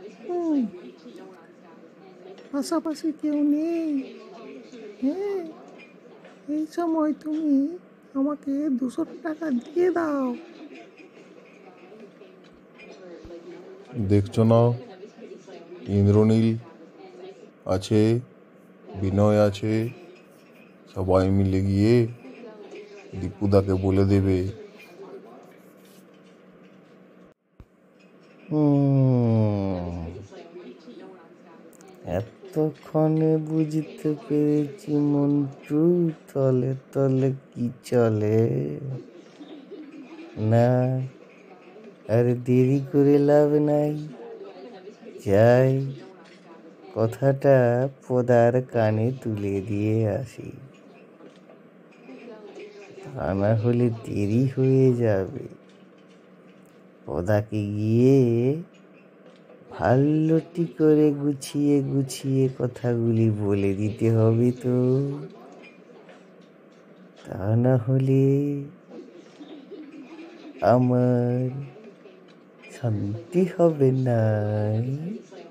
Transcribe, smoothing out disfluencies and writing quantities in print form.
হুম, পাশাপাশি কেউ নেই। হ্যাঁ, এই সময় তুমি আমাকে 200 টাকা দিয়ে দাও। দেখছো না, ইন্দ্রনীল আছে, বিনয় আছে, সবাই মিলে গিয়ে দীপুদাকে বলে দেবে। এতক্ষণে বুঝতে পেরেছি মন্টু, তলে তলে কি চলে। না, আর দেরি করে লাভ নাই, যাই কথাটা পদার কানে তুলে দিয়ে আসি, তা না হলে দেরি হয়ে যাবে। পদাকে গিয়ে ভাল্লটি করে গুছিয়ে গুছিয়ে কথাগুলি বলে দিতে হবে তো, তা না হলে আমার শান্তি হবে না।